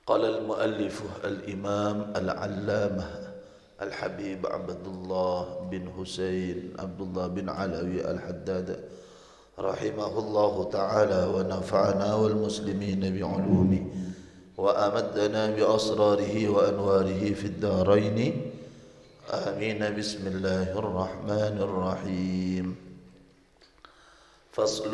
قال المؤلف الإمام العلامة الحبيب عبد الله بن حسين عبد الله بن علوي الحداد رحمه الله تعالى ونفعنا والمسلمين بعلومه وأمدنا بأسراره وأنواره في الدارين آمين. بسم الله الرحمن الرحيم. فصل.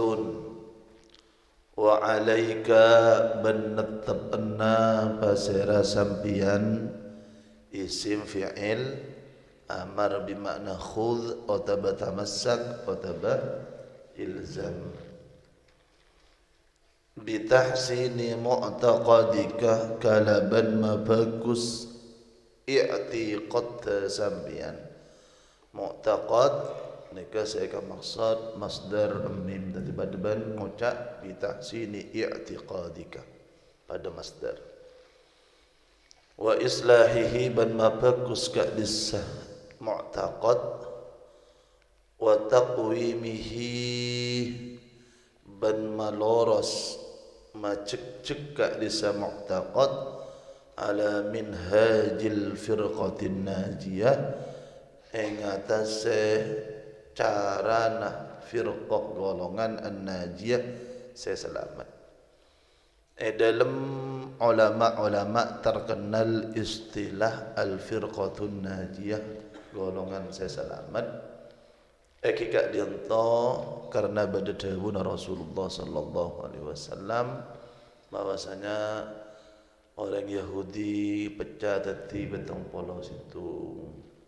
وعليك بنتبنا pasera sampian isim fi'il amar bimakna khudh atau tamassak atau ilzam bitahsini mu'taqadika kalaban mabagus i'tiqad sampian. Mu'taqad nika saya akan maksud masdar mim tadi badban ngucap bitahsini i'tiqadika pada masdar wa islahihi ban mabagus ka disah mu'taqad wa taqwimihi ban maloros macek-cek ka disah mu'taqad ala minhajil firqatin najiyah ing atase carana firqah golongan an-najiyah saya selamat. Dalam ulama-ulama terkenal istilah al-firqatun najiyah golongan saya selamat. Kika diento karena badadawuna Rasulullah sallallahu alaihi wasallam bahwasanya orang Yahudi pecah tadi betong polo situ.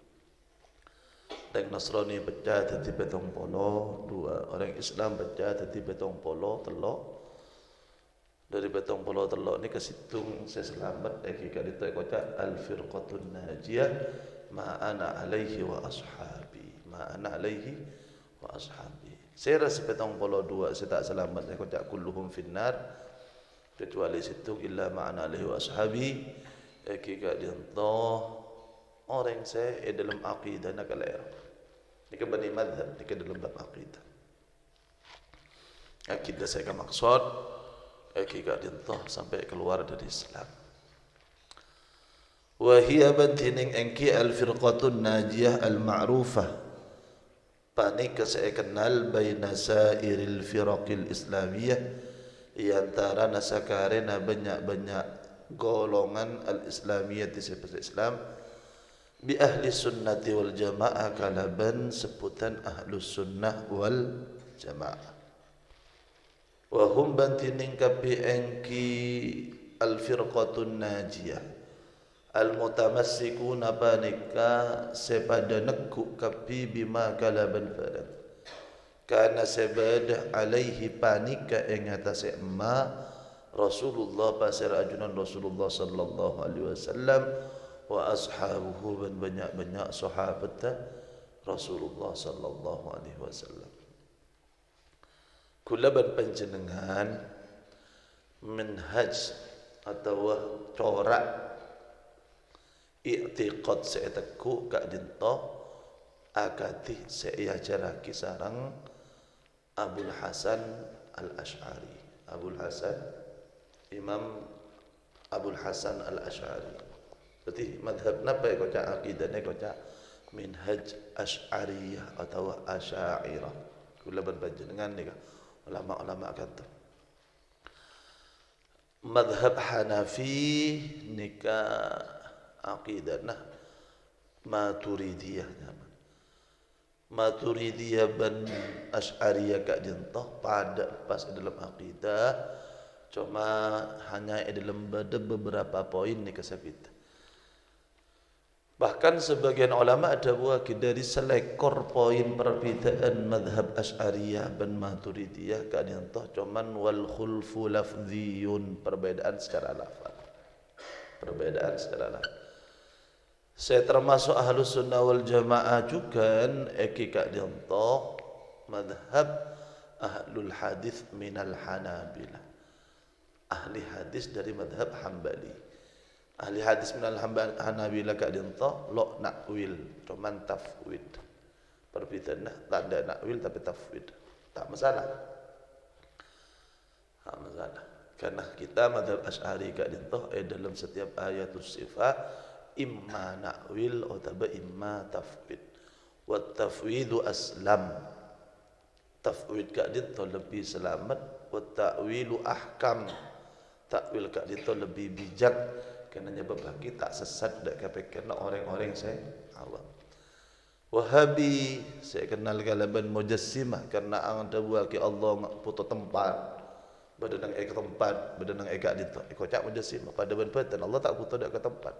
Dan Nasrani pecah tadi betong polo dua, orang Islam pecah tadi betong polo telok. Dari betong polo telok ni ke situng saya selamat jika ditoi kocak al-firqatun najiyah ma ana alaihi wa ashabi, ma ana alaihi wa ashabi. Saya rasa betong polo dua saya tak selamat saya kocak kulluhum finnar kecuali situng illa ma ana alaihi wa ashabi. Jika ditoi orang saya dalam akidah nak kalera. Ini bani madhab, ini dalam bab akidah. Akidah saya akan maksud, akidah dintah sampai keluar dari Islam. Wahia bantining engki al-firqatun najiyah al-ma'rufah. Panik saya kenal baina sairil firaqil islamiyah. Iantara nasakarena banyak-banyak golongan al-islamiyah di sebuah Islam. Bi ahli sunnati wal jamaah kalaban sebutan ahlus sunnah wal jamaah. Wa hum bantining kapi engki al firqatun najiyah al mutamassikuna banika sepada nekuk kapi bima kalaban farat kana sebad alaihi panika ing atase emma Rasulullah pasir ajunan Rasulullah sallallahu alaihi wasallam wa ashabuhu dan banyak-banyak sahabat Rasulullah sallallahu alaihi wasallam. Kulaban panjenengan manhaj atau corak i'tiqad se'teku ka dinto akati se'ajaraki sarang Abul Hasan Al-Asy'ari. Abul Hasan Imam Abul Hasan Al-Asy'ari. Berarti madhab napa kocak akidahnya kocak minhaj asy'ariyah atau asy'ariyah. Kula berpanjenengan nika ulama-ulama kata. Madhab Hanafi nika akidahna Maturidiyah nyaman. Maturidiyah ban asy'ariyah kak dintah pada pas dalam akidah cuma hanya dalam beberapa poin nika sabit. Bahkan sebagian ulama ada buah dari selekor poin perbedaan madhab Asy'ariyah dan Maturidiyah kan yang toh cuman wal khulfu lafdhiyun, perbedaan secara lafaz. Perbedaan secara lafaz. Saya termasuk ahlus sunnah wal jamaah juga kak yang toh madhab ahlul hadis minal hanabilah. Ahli hadis dari madhab Hambali. Ahli hadis minal Hanabilah kak dinta lo nakwil cuman tafwid. Perbedaan tak ada nakwil tapi tafwid. Tak masalah. Tak masalah. Karena kita madhab Asy'ari ka dintoh dalam setiap ayatus sifat imma na'wil atau imma tafwid. Wa tafwidu aslam. Tafwid ka dintoh lebih selamat, wa ta'wilu ahkam. Takwil ka dintoh lebih bijak kerana nyebab lagi tak sesat dak kena orang-orang saya awam. Wahabi saya kenal kalaban mujassimah karena ang dawa ki Allah puto tempat. Badanang ke tempat, badanang eka dito. Kocak mujassimah pada benpatan Allah tak puto dak ke tempat.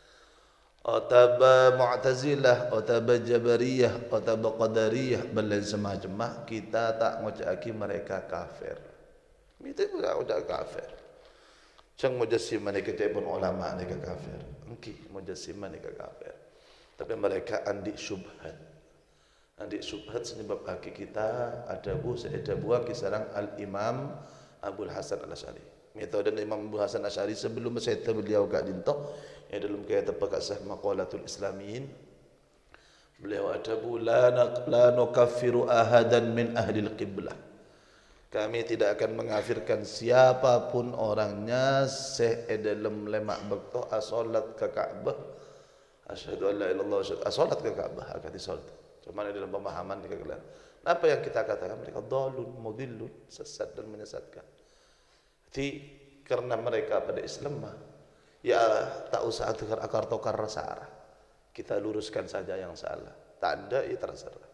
Otaba Mu'tazilah, otaba Jabariyah, otaba Qadariyah, belain semacam kita tak ngocaki mereka kafir. Kita pun tak ngocak kafir. Cang mujassimah ni kecai pun ulama ni kafir. Engki mujassimah ni kafir. Tapi mereka andik syubhat. Andik syubhat sebab kaki kita ada buah kisarang Al-Imam Abul Hasan Al-Asy'ari. Metode Imam Abu Hasan Al-Asy'ari sebelum saya beliau kat dintoh yang dalam kitab Pakasah Maqalatul Islamiyin beliau ada la nukaffiru ahadan min ahli al-qiblah. Kami tidak akan mengafirkan siapapun orangnya dalam lemak bekto asolat ke Ka'bah. Asyhadu an la ilaha illallah wa asyhadu asolat ke Ka'bah akati solat. Cuma dalam pemahaman dikatakan. Apa yang kita katakan mereka dalun, mudillun, sesat dan menyesatkan. Jadi karena mereka pada Islam ya tak usah akar-tokar rasa. Kita luruskan saja yang salah. Tak ada ya terserah.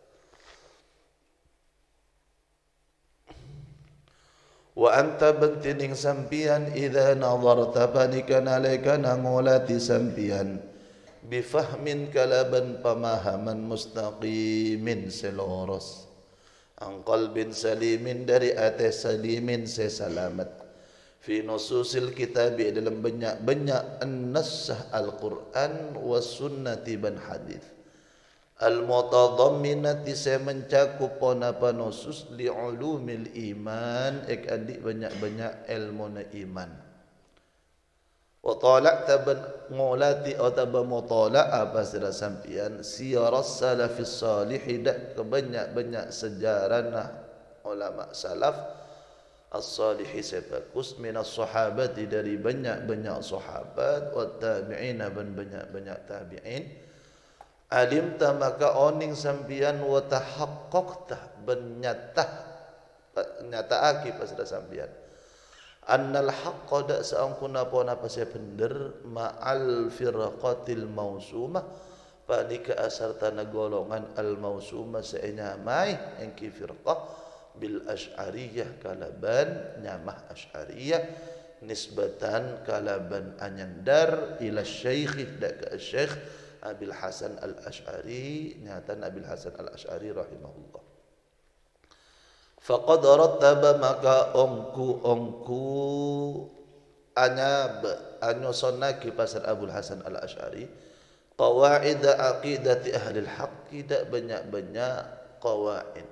Wa anta bantining sampian idza nazarta panikan alaika nangulati sampian bifahmin kalaban pemahaman mustaqimin seloros an qalbin salimin dari atas salimin sesalamat fi nususil kitab dalam banyak an-nassah al-Quran was sunnati ban hadis al-mutadhamminati saya mencakup apa nusus li ulumil iman adik banyak-banyak ilmu iman wa tala'ta ban ngulati atau mutala'a pasal sampian siyaras salafis salih dak banyak-banyak sejarah ulama salaf as-salihi sebagus minas sahabati dari banyak-banyak sahabat wa tabi'ina ban banyak-banyak tabi'in alimta maka oning sampian wa tahaqqaqta nyataaki pasal sampian annal haqqa dak saangkuna pon apa saya bener ma'al firqatil mausumah panika asartana golongan al mausumah seenyamai engki firqah bil asy'ariyah kalaban nyamah asy'ariyah nisbatan kalaban anyandar ila syekh dak ka syekh Abil Hasan Al-Asy'ari nyatan Abil Hasan Al-Asy'ari rahimahullah. Faqad rattaba maka ongku anyab anyosonaki pasal Abul Hasan Al-Asy'ari qawaid aqidati ahli al-haqq tidak banyak-banyak qawaid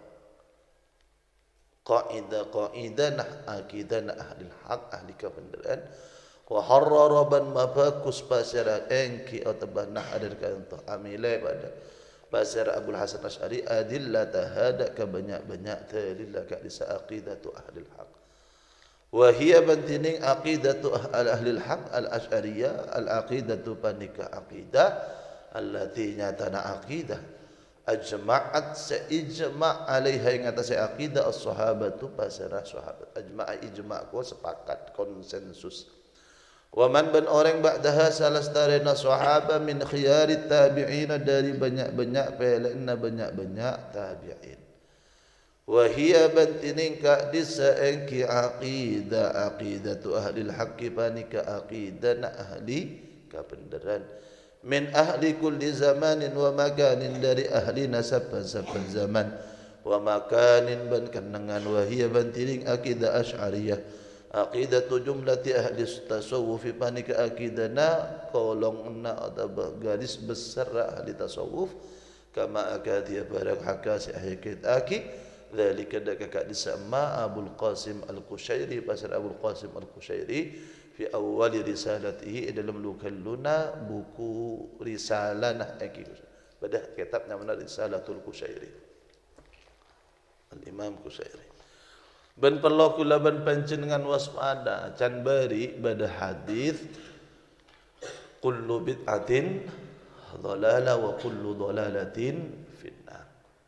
qaidah aqidah ahli al-haqq ahli kebenaran wa harrara ban mabakus pasara engki atau banah ada kanto amile pada pasar Abul Hasan Asy'ari adillata hada ka banyak-banyak dalil ka disa aqidatu ahli al-haq wa hiya bantining aqidatu ahli al-haq al-asy'ariyah al-aqidatu panika aqidah allati nyatana aqidah ajma'at seijma' alaiha ing atas aqidah as-sahabatu pasara sahabat ajma'a ijma' ko sepakat konsensus wa man ban orang ba'daha salastarina sahaba min khiyarit tabi'in dari banyak-banyak pelena banyak-banyak tabi'in wa hiya bantining ka disa engki aqidatu ahli al-haqqi panika aqidah ahli kebenaran min ahli kulli zamanin wa makanin dari ahli nasab-nasab zaman wa makanin ban kenangan wa hiya bantining aqidah asy'ariyah aqidatu jumlati ahli tasawuf panika aqidana kolongna atau garis besar ahli tasawuf kama akadiya barang hakasi ahli kitaki dzalika dakaka disama Abul Qasim Al-Qushairi pasal Abul Qasim Al-Qushairi fi awal risalatihi dalam lukalluna buku risalah pada kitab namanya Risalatul Qushairi Al-Imam Qushairi Ben perlu kula ben panjenengan waspada can bari pada hadis kullu bid'atin dhalalah wa kullu dhalalatin finnar.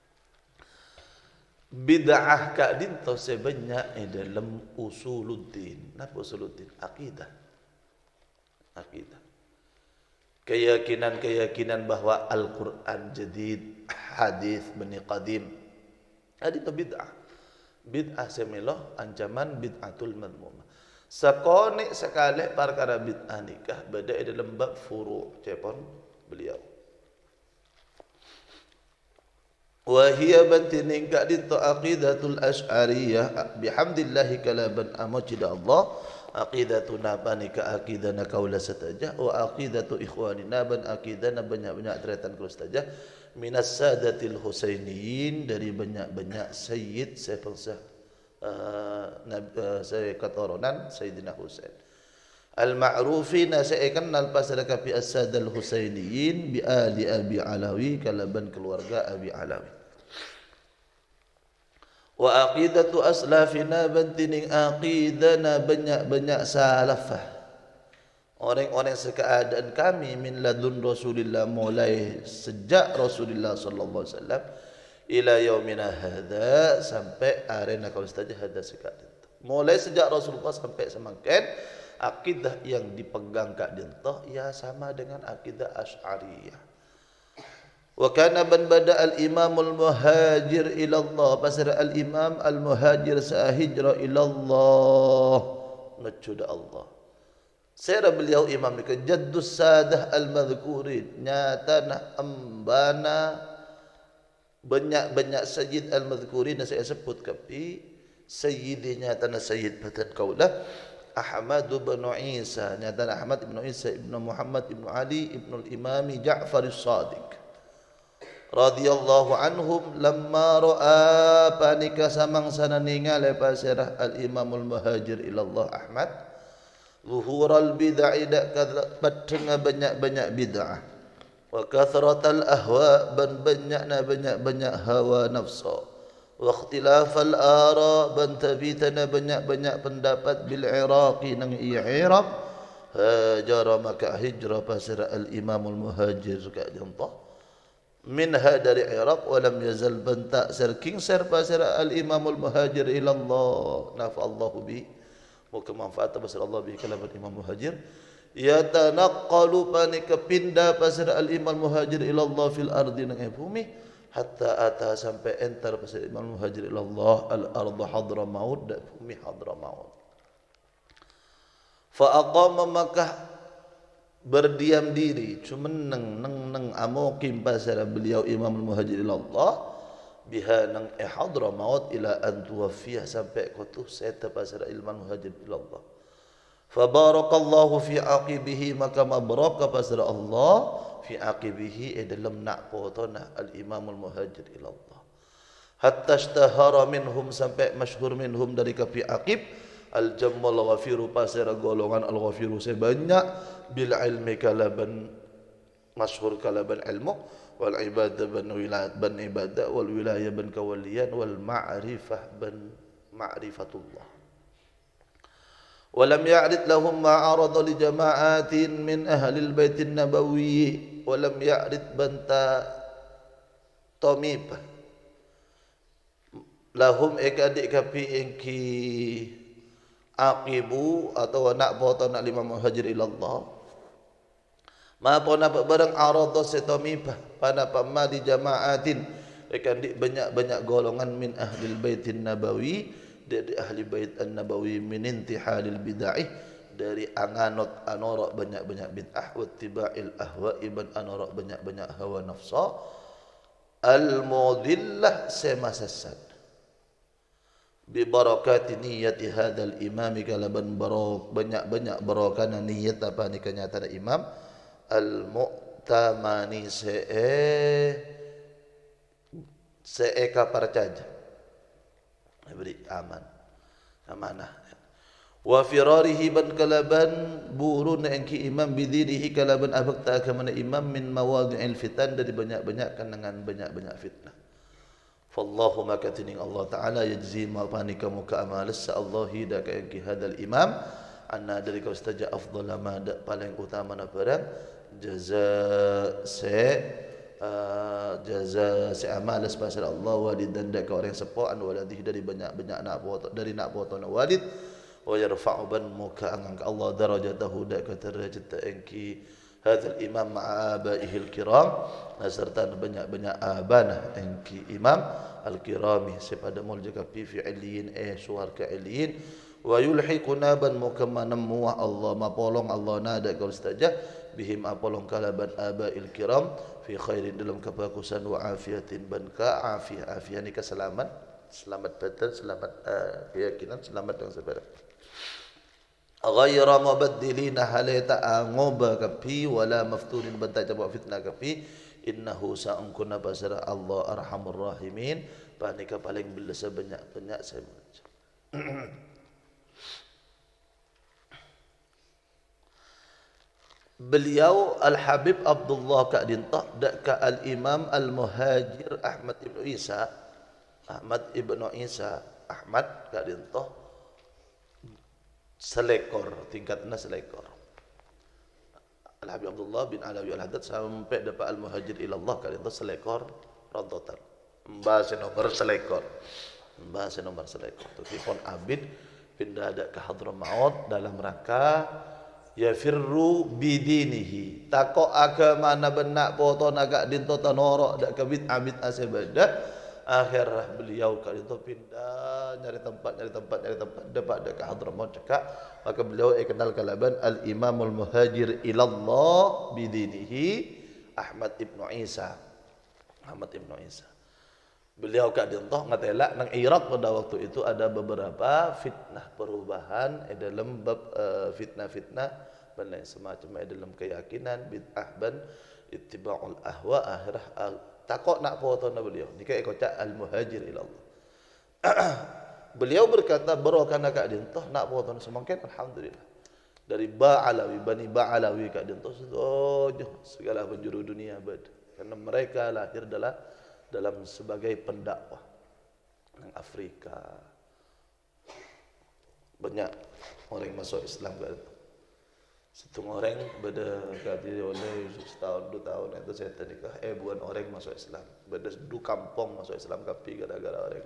Bid'ah ka dinto sebanyak dalam usuluddin. Napa usuluddin? Akidah. Akidah. Keyakinan bahwa Al-Quran jadid, hadis bani qadim. Adi itu bid'ah. Bid'ah semiloh ancaman bid'atul madmumah. Sakoni sekali perkara bid'ah nikah beda dalam bab furu' cepon beliau. Wa hiya banti nikah dinto aqidatul asy'ariyah bihamdillahi kalaban amajida Allah. Aqidatuna banika aqidana kaula satajah wa aqidatu ikhwanina ban aqidana banyak-banyak tretan kulus satajah minas sadatil husainiyin dari banyak-banyak sayyid saya ketoronan Sayyidina Husain al-ma'rufina saya kenal pasal kapi as-sadal husainiyin bi ali abi alawi kalaban keluarga abi alawi. Wa aqidatu aslafina bantining aqidana banyak-banyak salafah. Orang-orang sekeadaan kami min ladun Rasulillah mulai sejak Rasulullah sallallahu alaihi wasallam ila yaumina hadza sampai arena kau saja hadza sekeadaan. Mulai sejak Rasulullah sampai semakin akidah yang dipegang kak dintoh ya sama dengan akidah Asy'ariyah. Wa kana ban bada al-imam al-muhajir ila Allah pasal al-imam al-muhajir sahijra ila Allah najuda Allah. Saya beliau imam ni jaddus sadah al-madhkurin nyata ambana banyak-banyak sayyid al-madhkurin saya sebut kapi sayyidinya tanah sayyid batan kaulah Ahmad bin Isa nyata Ahmad bin Isa ibn Muhammad ibn Ali ibn al-Imam Ja'far as-Sadiq radhiyallahu anhum lamma ra'a panika samang sana ningale pasirah al-imamul muhajir ila Allah Ahmad zuhural bid'ah dak kadang banyak-banyak bid'ah wa kathratal ahwa ban banyak hawa nafsu wa ikhtilafal ara ban tabitana banyak pendapat bil iraqi nang i'rab hajara maka hijrah pasirah al-imamul muhajir ka jontoh minha dari Iraq walam yazal bantak serking serpa sera al-imamul muhajir ila Allah nafa Allahu bi muka manfaat pasal Allah bi kalam al-imam muhajir yatanaqqalu panika pindah pasal al-imam muhajir ila Allah fil ardi nang bumi hatta ata sampai enter pasal imam muhajir ila Allah al-ardu hadramaut da bumi hadramaut fa aqama Makkah berdiam diri cuma neng amukim pasal beliau imam al-muhajir ila Allah biha nang hadramaut ila an tuwaffiyah sampai kutuh seta pasal ilman muhajir ila Allah fa barakallahu fi aqibihi maka mabaraka pasal Allah fi aqibihi dalam nak potona al-imam al-muhajir ila Allah hatta ishtahara minhum sampai masyhur minhum dari kapi aqib al-jammal ghafiru pasir golongan al-ghafiru sebanyak bil ilmi kalaban masyhur kalaban ilmu wal ibadah ban wilayah ban ibadah wal wilayah ban kawalian wal ma'rifah ban ma'rifatullah walam ya'rid lahum ma'arad li jama'atin min ahli al-bait an-nabawi walam ya'rid banta tomib lahum ekadik kapi engki aqibu atau nak foto nak lima muhajir ilallah ma pona barang arada setomipah pada pama di jamaatin akan di banyak golongan min ahli baitin nabawi dari ahli bait an-nabawi min intihalil bid'ah dari anganot anorak banyak bid'ah wa tibail ahwa iban anorak banyak hawa nafsa al-mudillah semasasad bi barakati niyyati hadzal imam kalaban banyak barakana niyyat apa ni kenyataan imam al mu'tamani seeka percaja beri amanah wa firarihi ban kalaban burun engki imam bidirihi kalaban abakta kamana imam min mawadhi'il fitan dari banyak kanangan banyak fitnah. fallahu maka tining Allah taala yajzi ma panika muka amal sa Allah hida ka yang hadal imam anna dari kau saja afdal ma paling utama na barang jaza amal sebasar Allah walid dan dak orang sepo an waladih dari banyak nak foto dari nak foto na walid wa yarfa'u ban muka angka Allah darajatahu dak ka derajat engki hadzal imam ma'a abaihi al-kiram serta banyak abana engki imam al-kirami sepada mulja fi fi'liyin suarka iliyin wa yulhiquna ban muka manemu Allah mapolong Allah nada kau saja bihim apolong kalaban abail kiram fi khairin dalam kebagusan wa afiatin ban ka afiah ni keselamat selamat badan selamat keyakinan selamat yang sebenarnya ghayra mubaddilina halata ngoba kapi wala maftunin banta jawab fitnah kapi innahu sa'unkuna basara Allah arhamur rahimin panika paling belasa banyak saya baca beliau Al-Habib Abdullah Ka'dintah dak ka Al-Imam Al-Muhajir Ahmad Ibn Isa Ahmad Ka'dintah selekor tingkatnya selekor Al-Habib Abdullah bin Alawi Al-Haddad sampai dapat Al-Muhajir ilallah Ka'dintah selekor rontotan bahasa nomor selekor telefon Abid pindah dak ke Hadramaut dalam rangka yafirru bidinihi takok agama na benak foto naga dinto tanorok dak kabit abid asebada akhirah beliau kali itu pindah nyari tempat dapat dak ke Hadramaut cekak maka beliau kenal kalaban al imamul muhajir ilallah bidinihi Ahmad Ibnu Isa beliau kat dintoh ngatela nang Iraq pada waktu itu ada beberapa fitnah perubahan dalam bab fitnah dan lain semacam dalam keyakinan bid'ah ban ittiba'ul ahwa akhirah takok nak foto na beliau ni kai kocak al muhajir ila Allah beliau berkata barokana kat dintoh nak foto na semangkin alhamdulillah dari Bani Ba'alawi kat dintoh segala penjuru dunia karena mereka lahir dalam sebagai pendakwah di Afrika banyak orang masuk Islam kan satu orang beda kali oleh setahun 2 tahun itu saya nikah bukan orang masuk Islam beda du kampung masuk Islam tapi gara-gara orang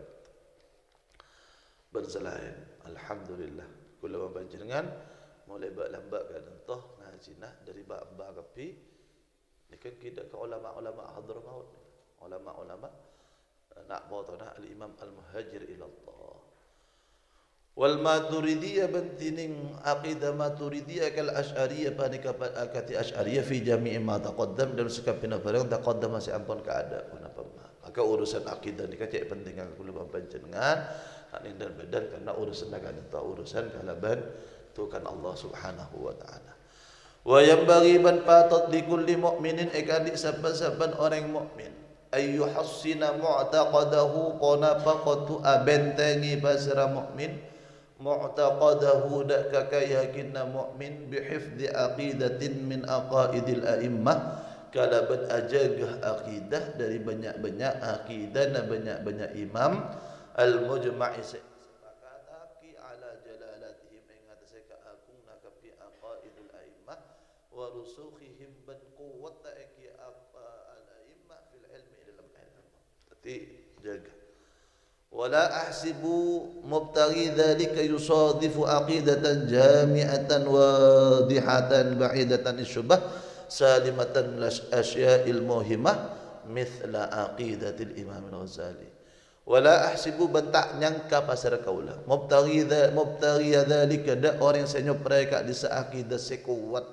berselain alhamdulillah kula panjenengan mulai lambat kan toh ngajinah dari bab kapi ni kan kita ke ulama-ulama Hadramaut ulama-ulama nak bawa al-Imam Al-Muhajir ila Allah wal Maturidiyah bantining aqidah Maturidiyah kal Asy'ariyah panika akati Asy'ariyah fi jami' ma taqaddam dan sekapina barang taqaddam masih ampun keada kenapa maka urusan akidah ni kacik penting aku lupa panjenengan ning dan badan karena urusan agama urusan kalaban tu kan Allah Subhanahu wa taala wa yanbaghi ban patat li kulli mu'minin ekadi saban-saban orang mukmin ayyuhassina mu'taqadahu qanafaqatu abentengi basra mukmin mu'taqadahu dak kakayakinna mukmin bihifdzi aqidatin min aqaidil a'immah kalaban ajagah akidah dari banyak-banyak akidah dan banyak-banyak imam al-mujma'i sepakataki ala jalalatihim ing atase kaagungna kapi aqaidul a'immah wa rusukhihim ban quwwat ta'iki al-a'immah fil ilmi dalam ilmu berarti jaga wala ahsibu mubtaghi dhalika yusadifu aqidatan jami'atan wadihatan ba'idatan isyubah salimatan asya'il muhimah mithla aqidatil imam al-Ghazali wala ahsibu bentak nyangka pasar kaula mubtaghi dhalika da orang yang senyop mereka di seakidah sekuat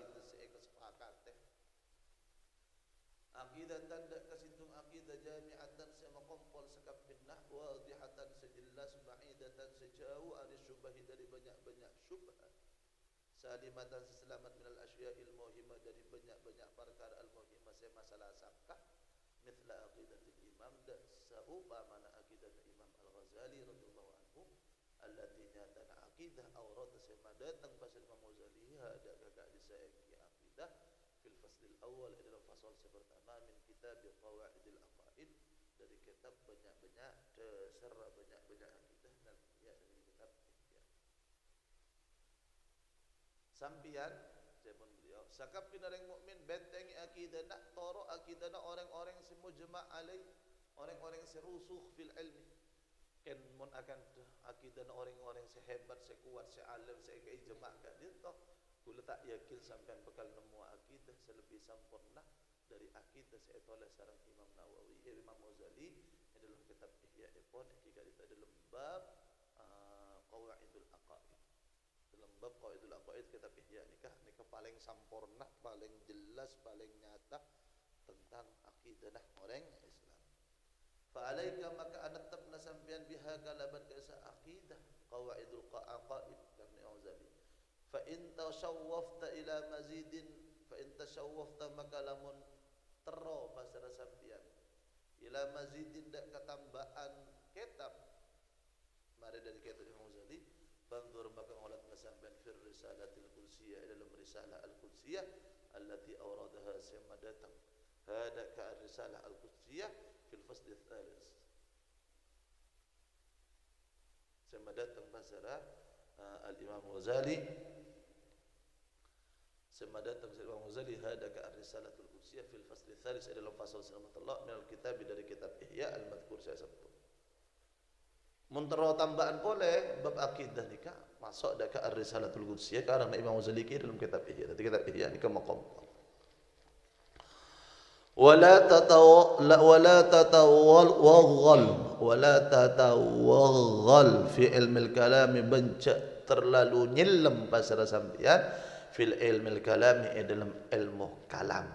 salimatan selamat minal asya'il muhimah dari banyak-banyak perkara al-muhimah saya masalah sakah mithla aqidatul imam dan serupa mana aqidah Imam Al-Ghazali radhiyallahu anhu allati nyata aqidah aurat sama datang pasal Imam Ghazali ada kakak disaiki aqidah fil fasl al-awwal dalam fasal pertama min kitab qawaidil aqaid dari kitab banyak-banyak dasar banyak-banyak akidah dan ya dari kitab ihya. Sampian jamun beliau sakap pinareng mukmin bentengi akidah nak toro akidah nak orang-orang semua jema' alai orang-orang serusuh fil ilmi ken mun akan akidah nak orang-orang sehebat sekuat sealim sekai jema' ka dia toh kula tak yakin sampean bakal nemu akidah selebih sempurna dari akidah seetoleh sareng Imam Nawawi Imam Ghazali dalam kitab Ihya ipun jika itu dalam bab qawaidul aqaid dalam bab qawaidul aqaid kitab Ihya nikah paling sempurna paling jelas paling nyata tentang akidah orang Islam fa alaika maka anatabna sampean biha kalaban kaisa akidah qawaidul aqaid dan Ghazali fa in tashawwafta ila mazidin fa in tashawwafta maka lamun tero pasara sampean ila mazidin dak ketambahan kitab mari dari kitab Imam Ghazali fanzur maka ngolat sampean fir risalatil qudsiyah dalam risalah al-qudsiyah allati awradaha sama datang hada ka risalah al-qudsiyah fil fasl ats-tsalits sama datang pasara al-Imam Ghazali sama datang Imam Ghazali hada ka risalatul qudsiyah fil fasl ats-tsalits dalam fasal salamatullah min al-kitab dari kitab Ihya al-madhkur saya sebut muntaro tambahan boleh bab akidah nikah masuk dak ka risalatul qudsiyah karena Imam Ghazali ke dalam kitab Ihya dari kitab Ihya nikah maqam wala tatawaggal fi ilmi al-kalam benca terlalu nyelam pasal sampean fil ilmi al-kalam dalam ilmu kalam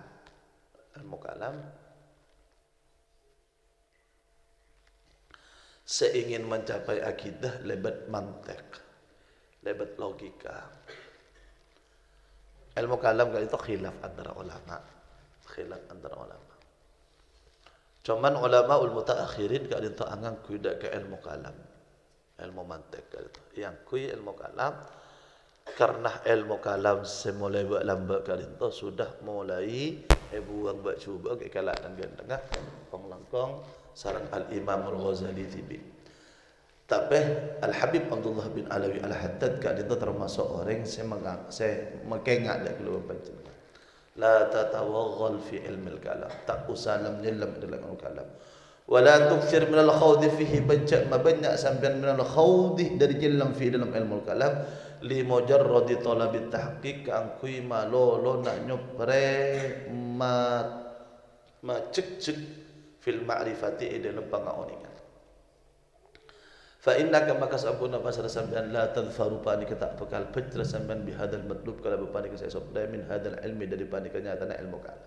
seingin mencapai akidah lebat mantek lebat logika ilmu kalam kali itu khilaf antara ulama cuman ulama ul mutaakhirin kali itu angang kuida ke ilmu kalam ilmu mantek kali itu yang kui ilmu kalam karena ilmu kalam semulai buat lambat kali itu sudah mulai buang buat cuba ke kalangan gantengah penglangkong sarang al-Imam al-Ghazali tibi tapi Al-Habib Abdullah bin Alawi Al-Haddad kali itu termasuk orang saya mengengak dak keluar panjenengan la tatawaggal fi ilmi al-kalam tak usah menyelam dalam ilmu kalam wala tukthir min al-khawd fihi banyak sampean min al-khawd dari jelam fi dalam ilmu kalam li mujarrad talab at-tahqiq angkui malolo nak nyopre ma cek fil ma'rifati dalam pangaoningan fa innaka maka sabuna pasal sampean la tadfaru panika tak bakal pecra sampean bi hadal matlub kalau panika saya sabda min hadal ilmi dari panika nyatana ilmu kalam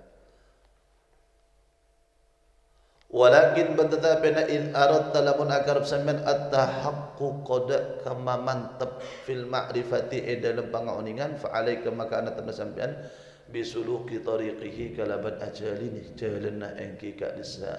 walakin betetapi in aradta lamun akarab sampean at-tahaqquq kama mantap fil ma'rifati dalam pangaoningan fa alaika maka ana tanna sampean bisuluki tariqihi kalaban ajalini jalanna engki ka disa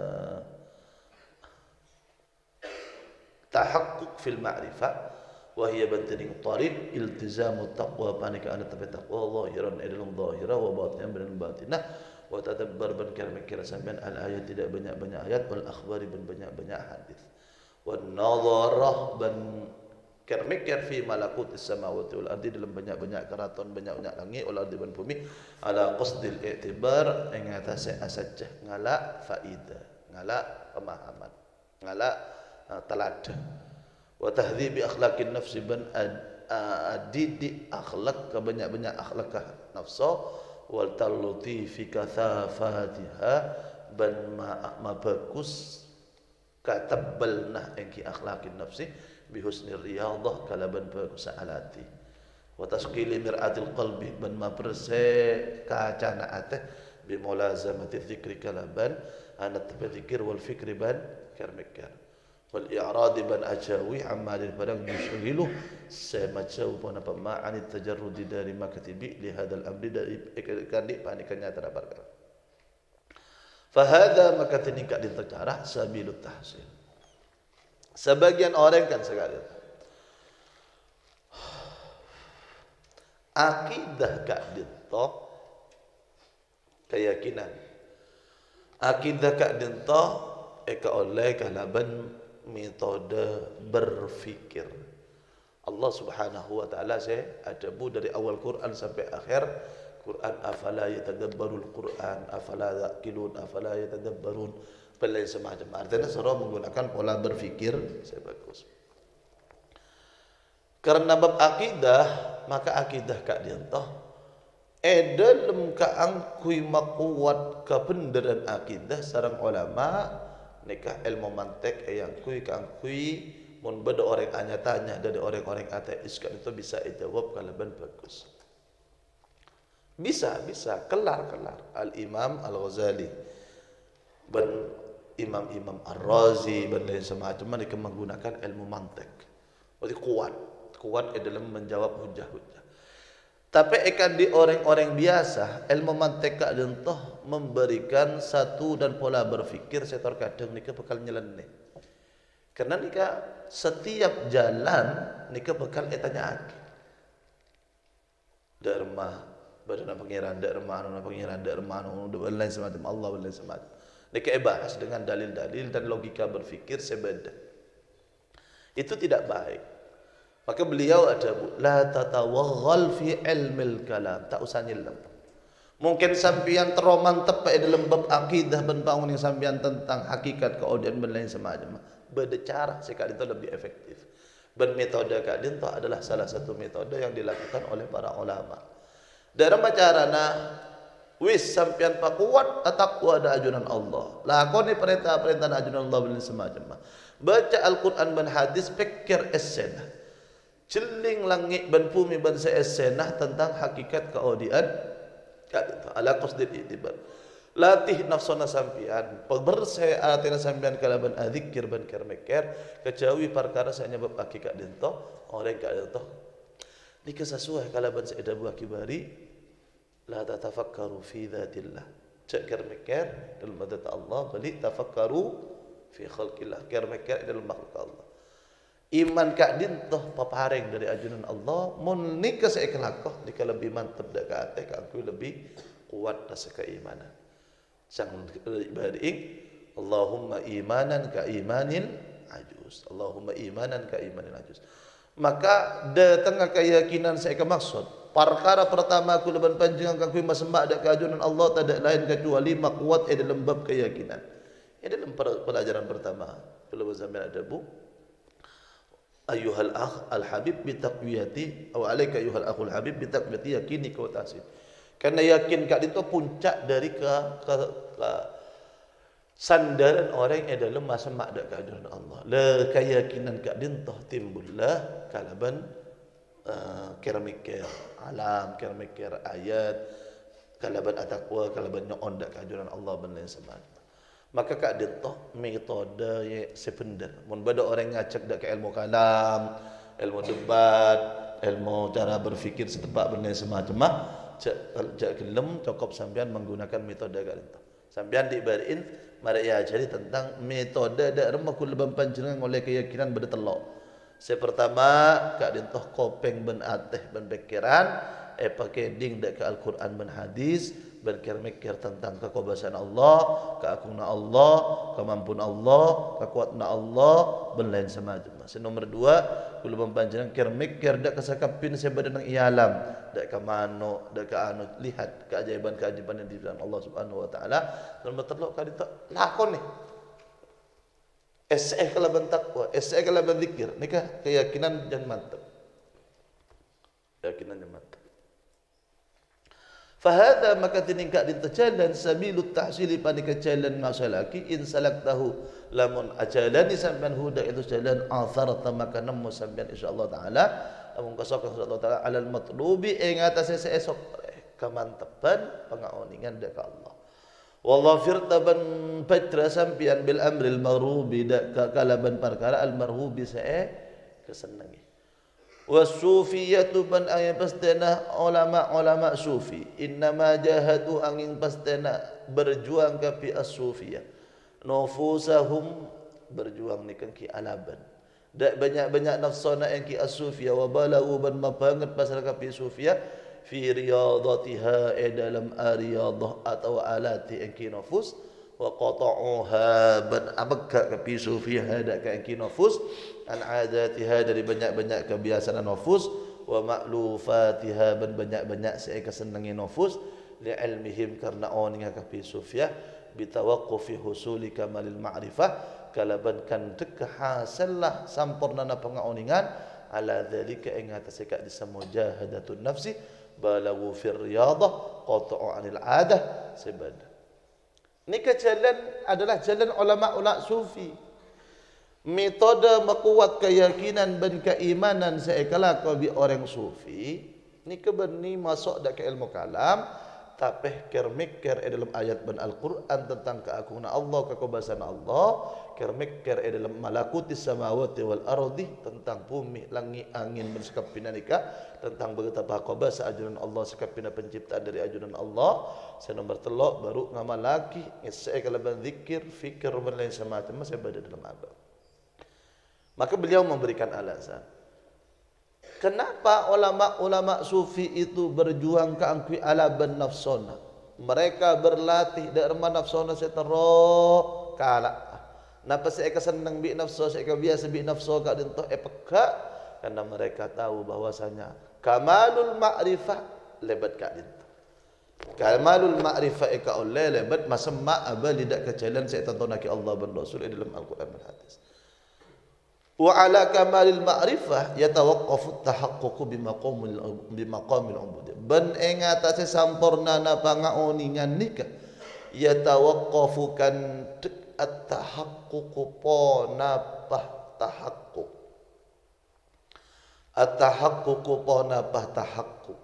tahaqquq fil ma'rifah wa hiya bantaning tariq iltizamu taqwa panika ana tabi taqwa zahiran dalam zahirah wa batinan dalam batinah wa tadabbar ban kira sampean al ayat tidak banyak-banyak ayat wal akhbari ban banyak-banyak hadis wan nadharah ban mikir fi malakutis samawati wal ardi dalam banyak-banyak keraton banyak-banyak langit wal ardi ban bumi ala qasdil i'tibar ing atase asajah ngalak faidah ngalak pemahaman ngalak teladan wa tahdhibi akhlaqin nafsi ban adidi akhlak ke banyak-banyak akhlak nafsu wal taluti fi kathafatiha ban ma bagus katabalna engki akhlaqin nafsi bi husnir riyadah kalaban bagus alati wa tasqili mir'atil qalbi ban ma perse kacana ate bi mulazamati dzikri kalaban ana tadzikir wal fikri ban karmikar wal i'rad ban ajawi amalil badang yushghilu sama jauh pun apa ma'ani tajarrud dari makatibi li hadzal amri dari kandik panikanya terdapat fa hadza maka tingkat di cara sabilut tahsil sebagian orang kan sekali akidah kak dinto keyakinan akidah kak dinto eka oleh kalaban metode berfikir. Allah Subhanahu wa taala saya adabu dari awal Quran sampai akhir Quran, afala yatadabbarul Quran, afala yaqilun, afala yatadabbarun, pelai semacam. Artinya surah menggunakan pola berfikir saya bagus. Karena bab akidah, maka akidah kak diantah dalam kaangkui makuat kebenaran akidah sarang ulama nikah ilmu mantek yang kui kaangkui mun beda orang hanya tanya dari orang-orang ateis kan itu bisa jawab kalaban bagus. Bisa kelar Al-Imam Al-Ghazali dan Imam Ar-Razi dan lain semacam mereka menggunakan ilmu mantek. Berarti kuat dalam menjawab hujah-hujah. Tapi ikan di orang-orang biasa, ilmu mantek kak dentoh memberikan satu dan pola berfikir saya terkadang nika bakal nyeleneh. Karena nika setiap jalan nika bakal tanya aki. Dharma, badan pangeran, dharma dan lain semacam Allah dan lain semacam. Nika bahas dengan dalil-dalil dan logika berfikir sebeda. Itu tidak baik. Maka beliau ada la tatawaghal fi ilmil kalam, tak usah nyelam. Mungkin sampian teromantep pada dalam bab akidah dan bangun yang sampian tentang hakikat keaudian dan lain semacam. Beda cara sekali itu lebih efektif. Dan metode kadin itu adalah salah satu metode yang dilakukan oleh para ulama. Dalam carana wis sampian pak kuat takwa ada ajunan Allah. Lakoni perintah-perintah ajunan Allah dan semacam. Baca Al-Quran dan hadis pikir esena. Celing langit dan bumi dan seesenah tentang hakikat keaudian ala qasdil i'tibar. Latih nafsana sampian bersih atina sampian kalaban adzikir ban kermeker kejawi perkara saya nyebab hakikat dento orang kak dento nika sesuai kalaban seedabu akibari la tatafakkaru fi dzatillah cak kermeker dalam zat Allah bali tafakkaru fi khalqillah kermeker dalam makhluk Allah. Iman kak dintoh paparing dari ajunan Allah mun nika seikhlakoh nika lebih mantap dak ka ate ka aku lebih kuat rasa keimanan. Sang ibadik Allahumma imanan ka imanil ajuz. Allahumma imanan ka imanil ajuz. Maka de tengah keyakinan saya kemaksud perkara pertama aku leban panjangan kangku masemak dak ka ajunan Allah tidak lain kecuali makuat dalam bab keyakinan. Ini dalam pelajaran pertama kalau zaman ada bu ayuhal akh al habib bi taqwiyati atau alayka ayuhal akhul habib bi taqwiyati yakini kau tahsin. Karena yakin kak itu puncak dari ke sandaran orang yang dalam masa makdak keajuran Allah. Le keyakinan kak dintoh timbullah kalaban keramikir alam, keramikir ayat, kalaban atakwa, kalaban nyon dak keajuran Allah dan lain sebagainya. Maka kak dintoh metode yang sebenar. Mun bada orang ngacak dak ke ilmu kalam, ilmu debat, ilmu cara berfikir setepak benda semacam cak gelem cukup sampean menggunakan metode kak dintoh. Sampean dibariin mari ajari tentang metode dak remah kul panjenengan oleh keyakinan beda telok. Pertama kak dintoh kopeng ben ateh ben pikiran pakai ding dak ke Al-Quran ben hadis berkir-mikir tentang kekuasaan Allah, keagungan Allah, kemampuan Allah, kekuatan Allah, dan lain semacam. Nomor dua, kalau panjenengan kir-mikir dak kesakapin sebadan nang ialam, dak ka mano, dak ka anu lihat keajaiban-keajaiban yang di dalam Allah Subhanahu wa taala. Nomor telok kali tak lakon ni. Kalaban takwa, kalaban zikir, nikah keyakinan dan mantap. Keyakinan dan mantap. Fahada maka tiningkat dintajalan sabilut tahsili panika jalan masalaki in salaktahu lamun ajalani sampean huda itu jalan atharta maka nemu sampean insyaallah taala amun kasokan insyaallah taala alal matlubi ing atase esok kemantepan pengaoningan dak Allah. Wallahu firtaban patra sampean bil amril maghrubi dak kalaban perkara al marhubi sae kesenangi. Wasufiyatu ban ayat pastena ulama sufi innama jahadu angin pastena berjuang kapi as-sufiyah nufusahum berjuang nikan ki alaban dak banyak-banyak nafsana yang ki as-sufiyah wa balau ban mabanget pasal kapi sufiyah fi riyadatiha dalam ariyadah atau alati yang ki nufus wa qata'uha ban abakka ka pi sufiha dak ka ki nafus an adatiha dari banyak-banyak kebiasaan nafus wa ma'lufatiha ban banyak-banyak saya kesenangi nafus li ilmihim karena oninga ka pi sufia bitawaqqufi husuli kamalil ma'rifah kalaban kan hasillah sampurnana pengaoningan ala dzalika ing atase ka disamujahadatun nafsi balagu fir riyadah qata'u anil adah sebad. Ini jalan adalah jalan ulama sufi. Metode mekuat keyakinan dan keimanan seekala bi orang sufi. Ini keberni masuk dak ke ilmu kalam, tapi mikir dalam ayat ban Al-Quran tentang keagungan Allah, kekebasan Allah, mikir dalam malakutis samawati wal ardi tentang bumi, langit, angin bersekap pinanika, tentang betapa kuasa ajunan Allah sekapina penciptaan dari ajunan Allah. Saya nombor telok baru ngamal lagi saya kalaban zikir fikir dan lain semacam saya berada dalam abad. Maka beliau memberikan alasan kenapa ulama-ulama sufi itu berjuang ke angkui ala ben nafsona. Mereka berlatih derma nafsona setero kala. Napa saya kesenang bi nafsu, saya biasa bi nafsu ka dinto peka karena mereka tahu bahwasanya kamalul ma'rifah lebat ka dinto. Kamalul ma'rifah ika oleh lebat masamma aba lidak kejalan saya tonton aki Allah dan Rasul dalam Al-Quran dan hadis. Wa ala kamalil ma'rifah yatawaqqafu at-tahaqquq bimaqamil ubudiyah. Ben ing atase sampurna na pangaoningan nikah yatawaqqafu kan at-tahaqquq po napah tahaqquq. At-tahaqquq po napah tahaqquq.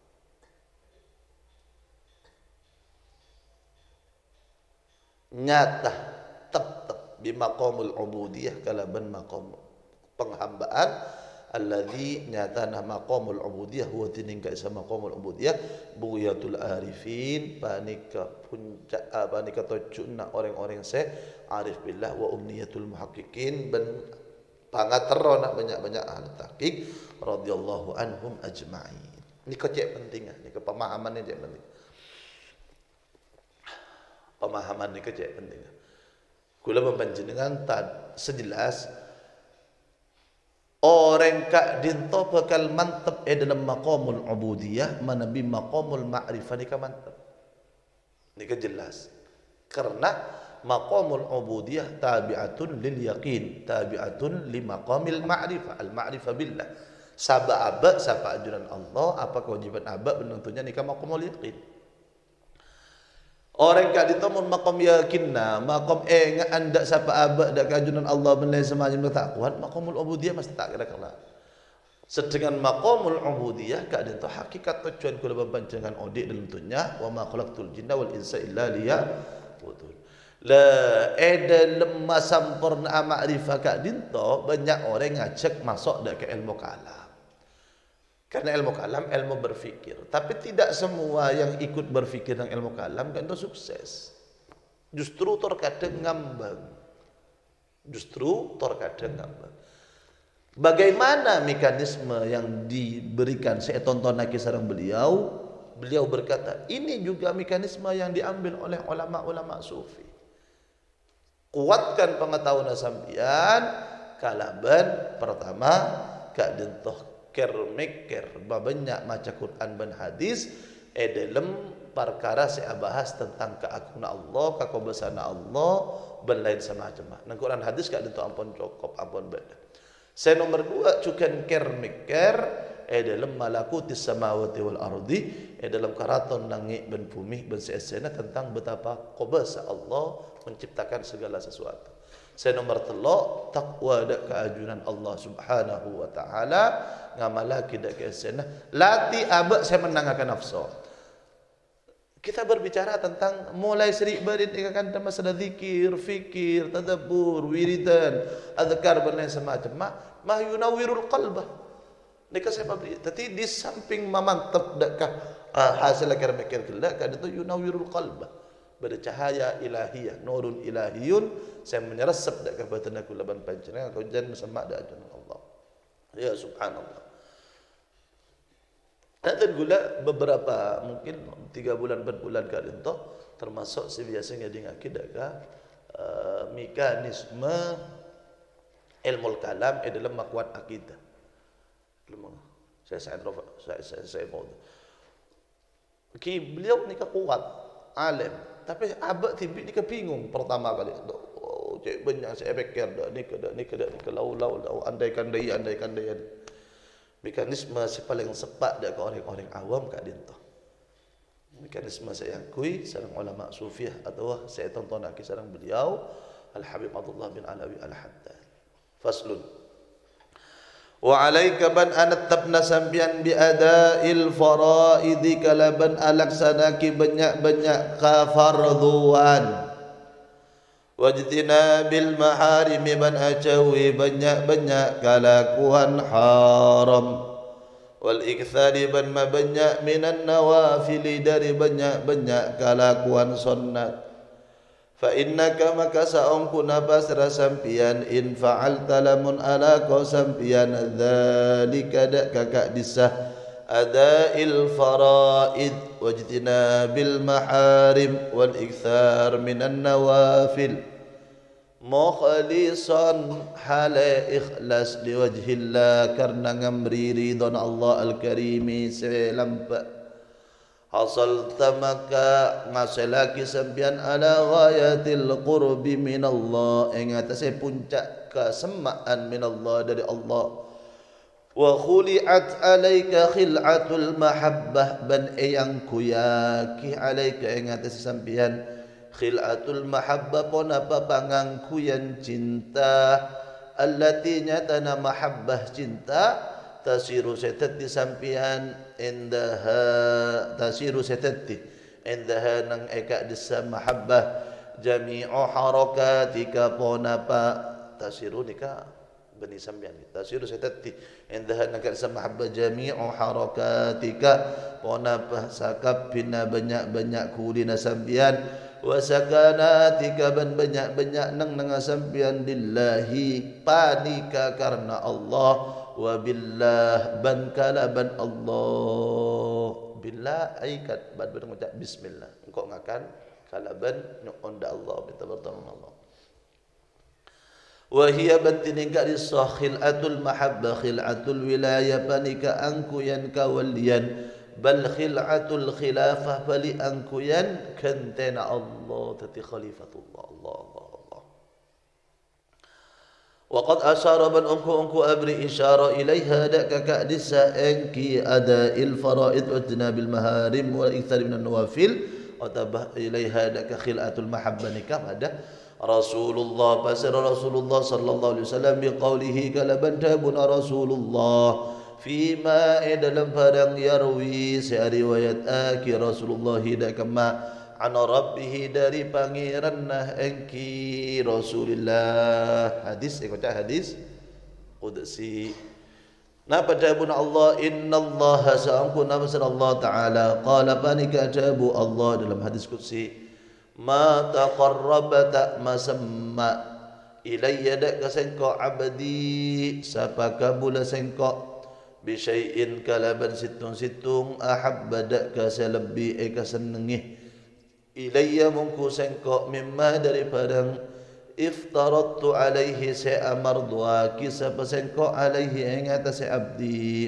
Nyata tetap bimaqamul ubudiyah kalaban maqam penghambaan alladzi nyatana maqamul ubudiyah huwa tiningka isa maqamul ubudiyah buyatul arifin panika puncak panika tojuna orang-orang se arif billah wa umniyatul muhaqqiqin ben pangatero nak banyak-banyak ahli tahqiq radhiyallahu anhum ajma'in. Ini kecek penting ni pemahaman ni cek penting. Pemahaman ni kecek penting. Kula mempanjenengan tad sejelas orang kak dinto bakal mantap dalam maqamul ubudiyah manabi maqamul ma'rifah ni mantap. Ni jelas. Karena maqamul ubudiyah tabi'atun lil yaqin, tabi'atun li maqamil ma'rifah, al ma'rifah billah. Saba aba sapa ajuran Allah, apa kewajiban aba penentunya nikah maqamul yaqin. Orang kat ditamun maqam yakinna, maqam anda sapa abad dak kajunan Allah benlai semacam tak kuat, maqamul ubudiyah mesti tak kira kala. Sedangkan maqamul ubudiyah kat dinto hakikat tujuan kula panjenengan odik dalam dunya wa ma khalaqtul jinna wal insa illa liya'budun. La dalam sampurna ma'rifah kat dinto banyak orang ngajak masuk dak ke ilmu kalam. Karena ilmu kalam, ilmu berfikir. Tapi tidak semua yang ikut berfikir dengan ilmu kalam kan itu sukses. Justru terkadang ngambang. Justru terkadang ngambang. Bagaimana mekanisme yang diberikan? Saya tonton lagi sarang beliau. Beliau berkata, ini juga mekanisme yang diambil oleh ulama-ulama sufi. Kuatkan pengetahuan sampian. Kalaban pertama, kak dentoh mikir banyak maca Quran dan hadis dalam perkara saya bahas tentang keagungan Allah, kekebesaran Allah dan lain semacam. Nang Quran hadis gak tentu ampun cukup ampun beda. Saya nomor 2 cukan mikir dalam malakutis samawati wal ardi dalam karaton langit dan bumi dan seesena tentang betapa kuasa Allah menciptakan segala sesuatu. Saya nomor 3 takwa dak keajunan Allah Subhanahu wa taala ngamalaki dak keesena lati abak saya menangkan nafsu. Kita berbicara tentang mulai serik barin ikakan masalah zikir, fikir, tadabbur, wiridan, azkar dan lain semacam ma yunawwirul qalbah. Nika saya beri. Tapi di samping memantap dakkah hasil mikir kelak kan itu yunawwirul qalbah. Bercahaya ilahiyah, nurun ilahiyun, saya menyerasap dak kabatan aku laban panjenengan kau jangan sama dak ajunan Allah. Ya subhanallah. Nanti gula beberapa mungkin 3 bulan 4 bulan kali itu termasuk si biasanya dengan kita mekanisme ilmu kalam dalam makuat akidah. Saya mau. Beliau ni kuat, alim, tapi abad tibi ni bingung pertama kali. Oh, cik banyak saya fikir dah ni ke lau andaikan daya. Mekanisme si paling sepat dak orang-orang awam kat dia tu. Mekanisme saya akui sareng ulama sufiah atau saya tonton lagi sareng beliau Al-Habib Abdullah bin Alawi Al-Haddad. Faslun. Wa alayka ban anattabna sambian bi ada'il faraid kalaban alaksanaki banyak-banyak kafarduan. Wajtina bil maharimi ban acawi banyak-banyak kalakuan haram. Wal ikthari ban banyak minan nawafili dari banyak-banyak kalakuan sunnat. Fa innaka maka saungku nabasra sampian in fa'alta lamun ala kau sampian dzalika dak kakak disah adail faraid wajtina bil maharim wal ikthar minan nawafil mukhlisan hala ikhlas liwajhillah karena ngamri ridon Allah al-karimi selampa hasal tamaka ngaselaki sampian ala ghayatil qurbi min Allah ing atase puncak kesemaan min Allah dari Allah wa khuli'at alaika khil'atul mahabbah ban yang kuyaki alaika ing atase sampian khil'atul mahabbah pon apa pangangkuyan cinta allati nyatana mahabbah cinta tasiru setati sampian indaha tasiru setati indaha nang eka disa mahabbah jami'u harakatika pon apa tasiru nika bani sampian tasiru setati indaha nang eka disa mahabbah jami'u harakatika pon apa sakap bina banyak-banyak kulina sampian wa sakanatika ban banyak-banyak nang sampian lillahi panika karena Allah wa billah ban kalaban Allah billah aikat ban mengucap bismillah engkau ngakan kalaban nyonda Allah minta bertolong Allah wa hiya bantinika disahilatul mahabbah khilatul wilayah panika angkuyan kawalian bal khil'atul khilafah bali angkuyan kentena Allah tati khalifatullah Allah. Waqad asyara ban angku abri isyara ilaiha dak kakak disa engki ada il faraid wa janabil maharim wa iktsar minan nawafil wa tabah ilaiha dak khil'atul mahabbah nikah ada Rasulullah pasir Rasulullah sallallahu alaihi wasallam biqaulihi kalaban tabuna Rasulullah fima dalam padang yarwi riwayat akhir Rasulullah dak kama an rabbih dari pangeran nah engki Rasulullah hadis ikutah hadis qudsi napa tabun Allah innallaha sa'amku nafsan Allah taala qala panika tabu Allah dalam hadis qudsi ma taqarrabata masamma ilayya dak kasengko abdi sapa kabula sengko bisyai'in kalaban situng ahabba dak kasalabbi kasenengih ilayya mungku sengko mimma daripada iftaradtu alaihi sa'amar dua kisah sengko alaihi ing atas abdi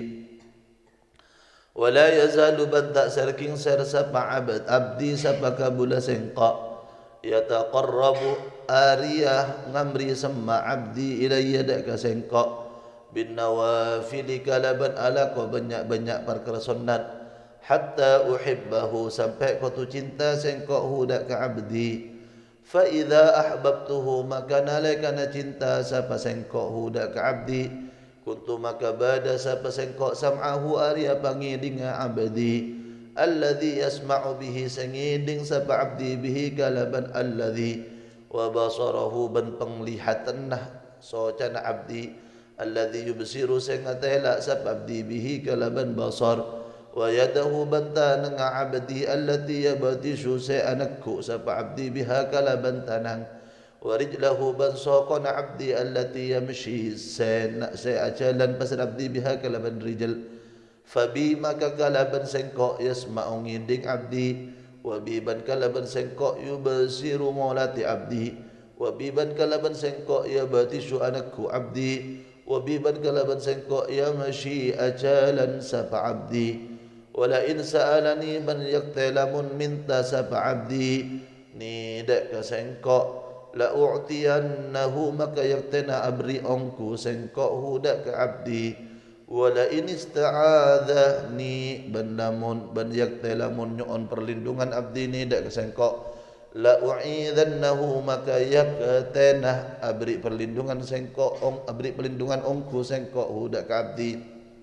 wala yazalu badda sarking sapa abdi sapa kabula sengko yataqarrabu ariyah ngamri sama abdi ilayya dak kasengko bin nawafil kalaban ala ko banyak-banyak perkara sunnat hatta uhibbahu sampai ko tu cinta sengko hudak ka abdi fa idza ahbabtuhu maka nalekana cinta sapa sengko hudak ka abdi kuntu maka bada sapa sengko sam'ahu arya pangidinga abdi alladhi yasma'u bihi sangiding sapa abdi bihi kalaban alladhi wa basarahu ban penglihatan nah so cana abdi alladhi yubsiru sangatela sab abdi bihi kalaban basar wa yadahu bantan nga abdi allati yabatishu sa'anakku sab abdi biha kalaban tanang wa rijlahu ban saqan abdi allati yamshi sa'ajalan pasal abdi biha kalaban rijal Fabi maka kalaban sengkok yasma'u nginding abdi, wabiban kalaban sengkok yubasiru maulati abdi, wabiban kalaban sengkok ya batishu anakku abdi, wabiban kalaban sengkok ya masyi ajalan sapa abdi, wala in sa'alani man yaktelamun minta sapa abdi, ni dek ka sengkok la u'tiyannahu maka yaktena abri ongku sengkok hudak ka abdi, wala in ista'adzani bandamun ban yaktelamun nyon perlindungan abdi ni dak sengkok la u'idhannahu maka yaktena abri perlindungan sengkok abri perlindungan ongku sengkok hudak ka abdi.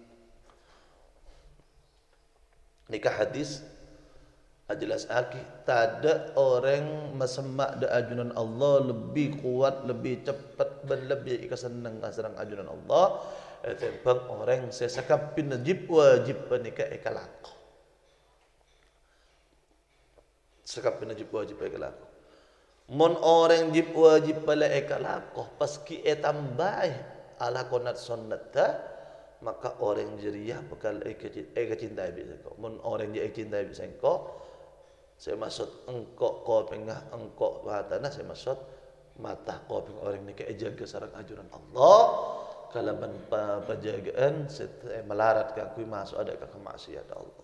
Nikah hadis jelas aki tak ada orang mesemak da ajunan Allah lebih kuat, lebih cepat dan lebih senang asrang ajunan Allah tentang orang sesakap pinajib wajib nikah ikalak. Sekap pinajib wajib ikalak. Mon orang jib wajib pala ikalak paski tambah ala konat sunnata maka orang jeriah bakal cinta bisa kau. Mon orang je cinta bisa kau. Saya maksud engkau kau pengah engkau bahatana saya maksud mata kau peng orang nikah jaga sarang ajuran Allah. Kalau penjagaan melarat ke aku masuk ada ke kemaksiatan Allah.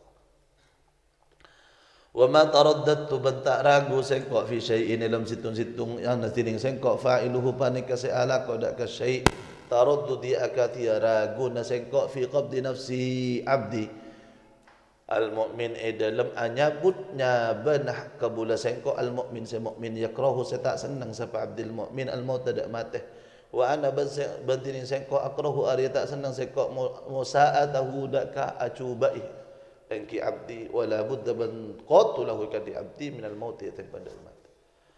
Wa ma taraddadtu bentak ragu sengkok fi syai'in dalam situng-situng yang nasiring sengkok fa'iluhu panika se'ala kau dak ke syai' taraddud dia akati ragu na sengkok fi qabdi nafsi abdi al-mu'min dalam anyabutnya benah kabula sengkok al-mu'min se mu'min yakrahu se tak senang sapa abdil mu'min al-maut tak mati. Wa ana bantinin sengkok akrahu ari tak senang sengkok musa'atahu daka acubai engki abdi wala budda ban qatulahu kadi abdi minal maut pada mati.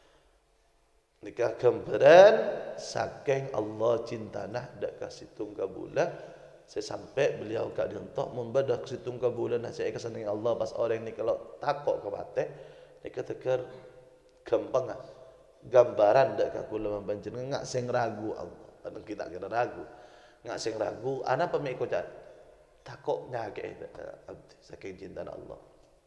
Nikah kembaran saking Allah cinta nah dak kasih tunggal bulan sampai beliau kak dientok membadak situng kabulan saya kesenangan Allah pas orang ni kalau takok ke mate ni keteker gampang gambaran dak ka kula membanjen ngak sing ragu Allah padahal kita kira ragu ngak sing ragu ana pemik kocat takok nyake abdi saking cinta Allah.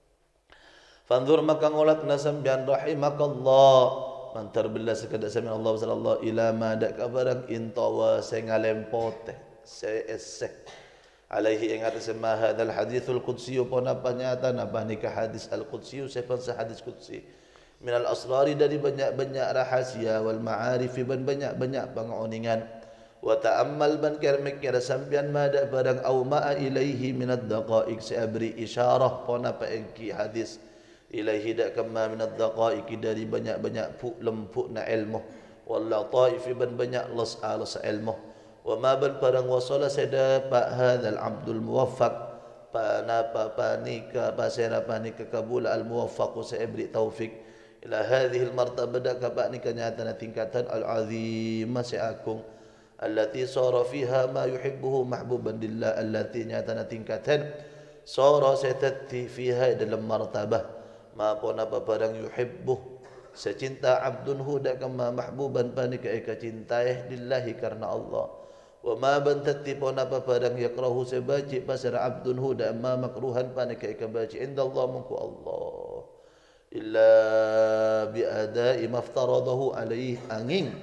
Fanzur maka ngolat nasambian rahimakallah mantar billah sekadar sami Allah sallallahu ila ma dak kabarang intawa sing ngalempote se alaihi yang atas ma hadzal hadithul qudsi pun apa nyata napa nikah hadis al qudsi sepan hadis qudsi min al asrari dari banyak-banyak rahasia wal ma'arif ban banyak-banyak pengoningan wa ta'ammal ban kermek kira sampian mada barang au ma'a ilaihi min ad daqaiq sabri isyarah pun apa engki hadis ilaihi dak kama min ad daqaiq dari banyak-banyak lempuk na ilmu wal lataif ban banyak las ilmu wa ma ban barang wasala sedapat hadzal abdul muwaffaq panapa panika pasera panika kabul al muwaffaq sabri taufik ila hadhihi al martabah dak panika nyata tingkatan al azimah seagung allati sara fiha ma yuhibbuhu mahbuban lillah allati nyata tingkatan sara setati fiha dalam martabah ma pun apa barang yuhibbuh secinta abdun huda kama mahbuban panika eka cintai lillahi karena Allah wa ma bantati pun apa barang yakrahu sebaji pasar abdun huda ma makruhan panika eka baji indallah mungku Allah illa bi adai maftaradahu alaihi angin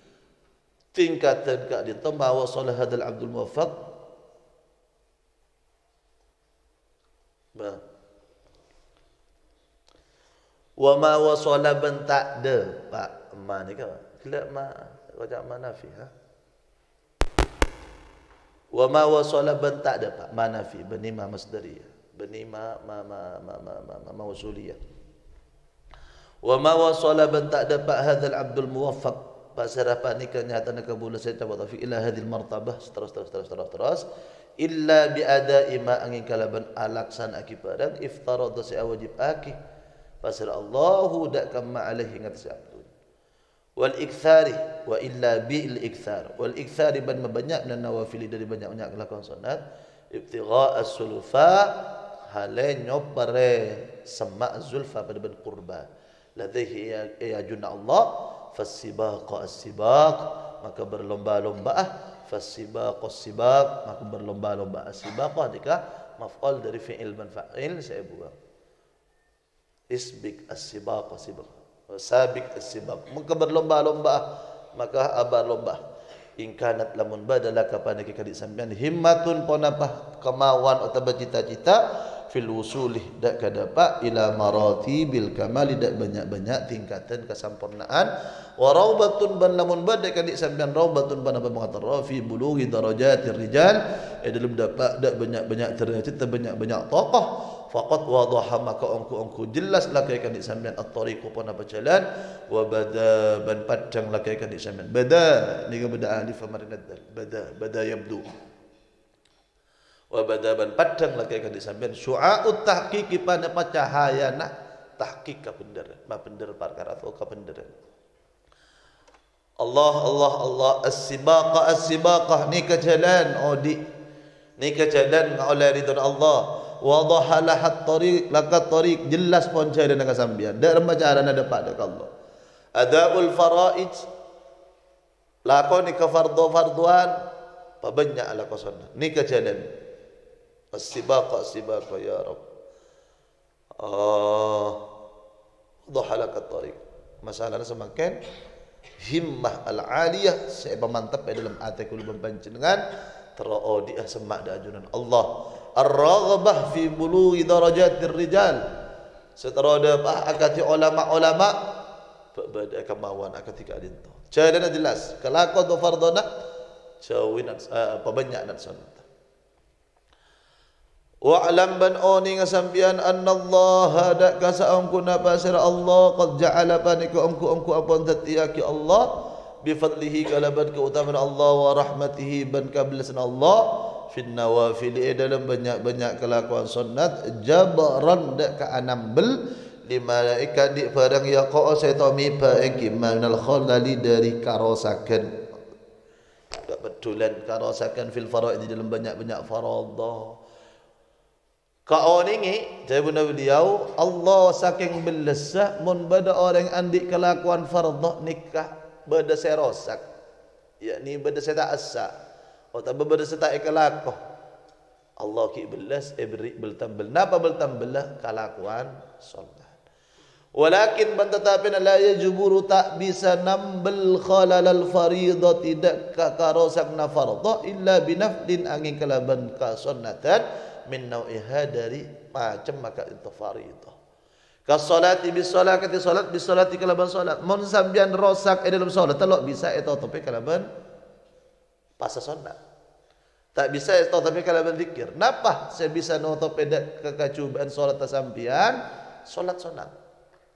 tingkatan ka ditambah wasala hadal abdul muwaffaq wa ma wasala ban tak de pak ma ni ka kelak ma rajak manafi ha wa ma wasala ban tak de pak manafi benima masdariyah benima mausuliyah wa ma wasala ban tak dapat hadzal abdul muwaffaq pasarapa nikah nyata nak kabul saya tahu taufik ila hadhil martabah terus illa bi ada'i ma angin kalaban alaksan akibaran iftarada sa wajib aki pasal Allahu dak kama alaihi ngatas abdul wal iktsari wa illa bil iktsar wal iktsari ban banyak dan nawafil dari banyak-banyak kelakuan sunat ibtigha as-sulfa hale nyopare semak zulfa pada ben qurba ladaihi ya junna Allah fasibaq as-sibaq maka berlomba-lomba fasibaq as-sibaq maka berlomba-lomba as-sibaq jika maf'ul dari fi'il ban fa'il saya buang. Isbik as-sibaq sibaq. Sabik as-sibaq. Maka berlomba-lomba, maka berlomba. In kanat lamun badala kapan kita disambian himmatun ponapah kemauan atau cita-cita fil wusulih dak kadapa ila maratibil kamali dak banyak-banyak tingkatan kesempurnaan wa raubatun ban lamun badak kadik sampean raubatun ban apa mengatakan fi bulughi darajatir rijal dalam dapat dak banyak-banyak derajat banyak-banyak tokoh faqat wadaha maka ongku jelas lakai kadik sampean at-tariqu pun apa jalan wa bada ban padang lakai kadik sampean bada ni bada alif marinad bada yabdu wa badaban padang lagi akan disambian syu'a'ut tahqiqi pada cahaya nak tahqiq ka bener ma bener perkara atau ka bener Allah as-sibaqah ni ke jalan odi ni ke jalan oleh ridwan Allah wadaha lahat tariq lakat tariq jelas pon jalan ka sambian dak remaja ada dapat dak Allah adaul faraid lakoni ka farduan pabanyak ala qasana ni ke jalan as-sibaqa ya Rabb. Wadaha lakat tariq. Masalahnya semakin himmah al-aliyah saya mantap dalam hati kula panjenengan terodi semak da ajunan Allah. Ar-raghbah fi bulughi darajatir rijal. Seteroda akati ulama-ulama pada kemauan akati kadinto. Jalan jelas. Kelakon tu fardona jauhin apa banyak nak sunat. Wa'lam ban oni ngasampian annallaha dak kasaungkuna pasir Allah qad ja'ala panika ongku apun tatiyaki Allah bi fadlihi kalaban keutamaan Allah wa rahmatihi ban kablasan Allah fin nawafil dalam banyak-banyak kelakuan sunat jabran dak ka anambel li malaikat di barang yaqa saytami ba engki manal khalali dari karosaken dak betulan karosaken fil faraid dalam banyak-banyak fardhu. Kau ni, saya bunda beliau, Allah saking belesah, mun bada orang andik kelakuan fardhu nikah, bada saya rosak, yakni bada saya tak asa, atau bada saya tak ikhlakoh. Allah ki belas, beri beltambel, napa beltambel kelakuan solat. Walakin bantatapin la yajburu tak bisa nambel khalal al faridah tidak karosak na fardhu illa binafdin angin kalaban ka sunnatan. Min nau'iha dari macam maka itu faridah. Ka salati bis salati salat bis salati kalaban salat. Mun sambian rosak dalam salat telok bisa itu tapi kalaban pas sunat. Tak bisa itu tapi kalaban zikir. Napa saya bisa nutup pedak kekacubaan salat sambian salat sunat.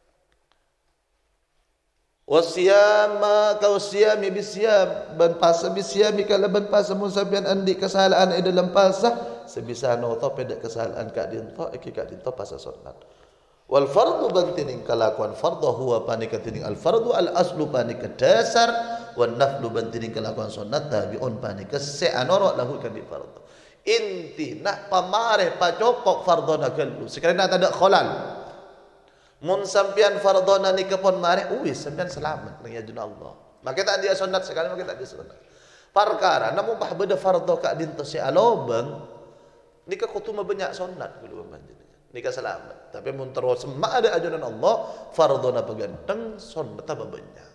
Wasiyama kau siyami bisyam ban pasa bisyami kalaban pasa mun sambian andi kesalahan dalam pasa sebisa noto pedak kesalahan kak dinto kak dinto pasa sunat wal fardu bantining kelakuan fardu huwa panika tining al fardu al aslu panika dasar wan naflu bantining kelakuan sunat tabiun panika seanoro lahu kan di fardu inti nak pamareh pacokok fardu nakalu sekarang nak ada khalal mun sampian fardona ni kepon mareh uwis sampian selamat nang ajun Allah maka tak dia sunat sekali maka tak dia sunat perkara namun bah beda fardho kak dinto si alobang nikah kutuma banyak sunat dulu panjenengan nikah selamat tapi mun terus semak ada ajunan Allah fardhona peganteng sunat tambah banyak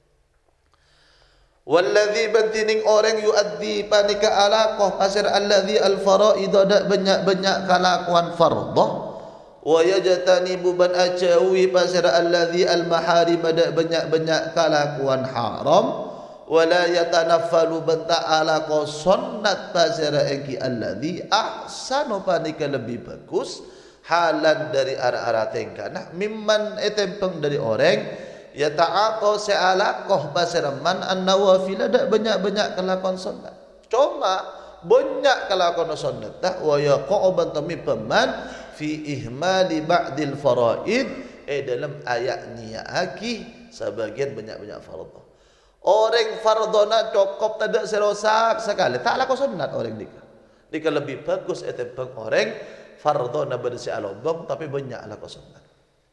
walladzi bantining orang yuaddi panika alaqah pasir alladzi al faraid dak banyak-banyak kalakuan fardhu wa yajtanibu ban ajawi pasir alladzi al maharim dak banyak-banyak kalakuan haram wala yatanaffalu banta ala sunnat pasira engki alladzi ahsanu panika lebih bagus halan dari arah-arah tengkana mimman etempeng dari orang ya ta'aqa se'alaqah pasira man an-nawafil dak banyak-banyak kelakuan sunnat cuma banyak kelakuan sunnat dah wa yaqa bantami paman fi ihmali ba'dil faraid dalam ayat niaki sebagian banyak-banyak fardhu. Orang fardhona cukup tidak serosak sekali. Tak laku sunat orang nikah. Nikah lebih bagus etempeng orang fardhona bersi alobong tapi banyak laku sunat.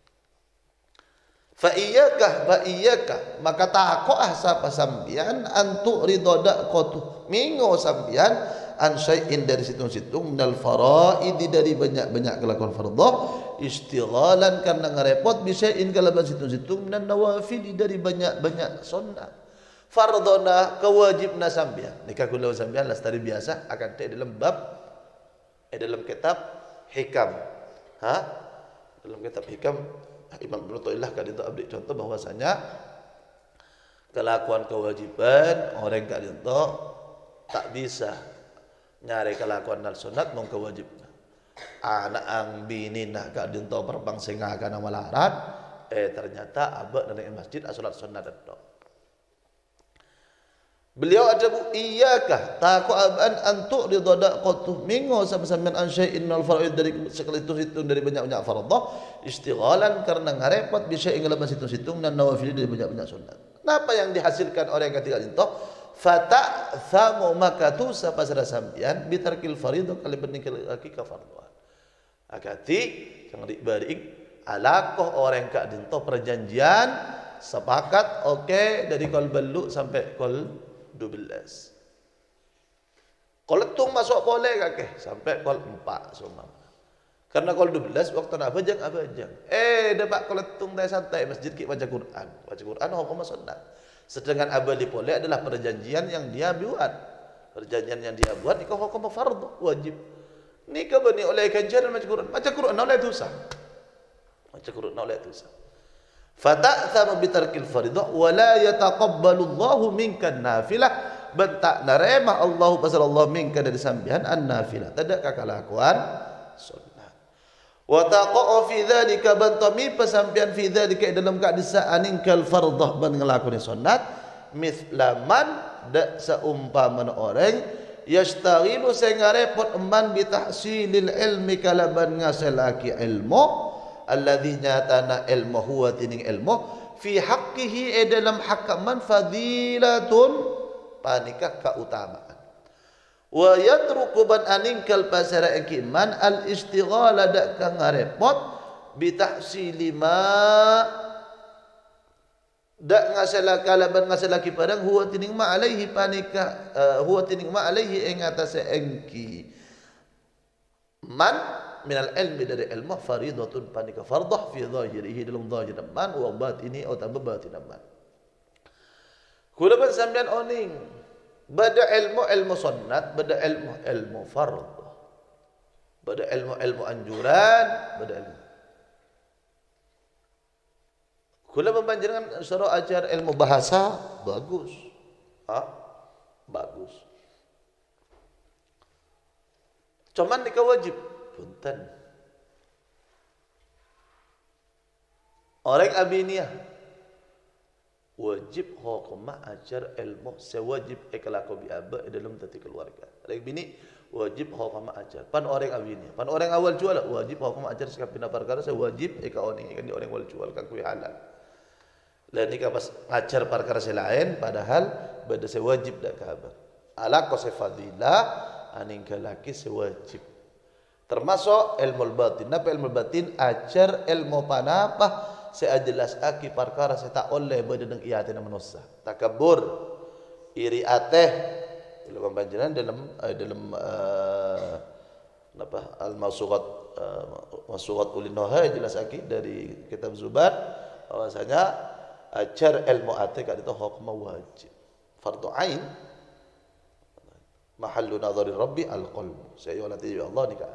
Fa iyyaka maka takoah sapa sambian antu ridodak kotu mingo sambian an syai'in dari situng-situng minal faraidi dari banyak-banyak kelakuan fardhu istighalan karena ngerepot bisyai'in kalaban situng-situng minan nawafil dari banyak-banyak sunnah. Fardhona kewajibna sambian nikah kula sambian lestari biasa akan teh dalam bab dalam kitab hikam dalam kitab hikam Imam Ibnu Athaillah kan itu abdi contoh bahwasanya kelakuan kewajiban orang kak itu tak bisa nyari kelakuan nal sunat mong kewajiban anak ang bini nak kak itu perbang singa kana malarat ternyata abad dari masjid salat sunat itu beliau ada bu iyakah takut aban antuk ridada qatu mingo sampean an syai'in minal faraid dari sekalitus itu dari banyak-banyak fardhu istighalan karena ngarepot bisa inggal situng-situng dan nawafil dari banyak-banyak sunat. Apa yang dihasilkan orang yang ketika itu fata thamu makatu sapasara sampian bitarkil fardhu kali bening laki ka fardhuan. Akati kang dibalik alakoh orang kak dinto perjanjian sepakat oke dari kol belu sampai kol 12. Kol letung masuk boleh kakek sampai kol 4 semua. Karena kol 12 waktu nak abajang. Dapat kol letung dah santai masjid ki baca Quran. Baca Quran hukum sunnah. Sedangkan abali boleh adalah perjanjian yang dia buat. Perjanjian yang dia buat nikah hukum fardhu wajib. Nikah bani oleh kanjaran baca Quran. Baca Quran oleh dosa. Baca Quran oleh dosa. Fata'thamu bitarkil fardhu wa la yataqabbalu Allahu minkan nafilah bentak narema Allah pasal Allah minka dari sambihan an-nafilah tidak kekelakuan sunnah wa taqa'u fi dzalika bantami pesampian fi dzalika dalam keadaan ingkal fardhu ban ngelakoni sunnat mislaman dak seumpama orang yastaghilu sehingga repot emban bi tahsilil ilmi kalaban ngaselaki ilmu alladzi nyatana ilmu huwa tining ilmu fi haqqihi dalam hak man fadilatun panikah keutamaan wa yatruku ban aningkal pasara ikiman al istighala dak kang repot bi tahsili ma dak ngasala kalaban ngasalaki padang huwa tining ma alaihi panikah huwa tining ma alaihi ing atase engki man minal ilmi dari ilmu faridatun panika fardh fi zahirihi dalam zahir man wa batini atau tambah batin man kula ban sampean oning bada ilmu sunnat bada ilmu fardh bada ilmu anjuran bada ilmu kula membanjirkan suruh ajar ilmu bahasa bagus bagus cuman nikah wajib punten orang abiniah wajib hukum ajar ilmu sewajib ikhlaku bi aba dalam tati keluarga orang bini wajib hukum ajar pan orang abiniah pan orang awal jual wajib hukum ajar sekap pina perkara sewajib ikaoni kan di orang awal jual kan kui halal lain ni pas ajar perkara selain padahal beda sewajib dak kabar ala ko sefadilah aning laki sewajib termasuk ilmu batin. Napa ilmu batin? Ajar ilmu panapah saya jelas aki perkara saya tak oleh berdenang iate na manusia. Takabur, iri ateh. Dalam pembajaran dalam napa al-masurat ulinoha jelas aki dari kitab Zubat bahwasanya ajar ilmu ateh kad itu hukum wajib. Fardu ain mahallu nadhari rabbi al-qalb. Saya nanti Allah nikah.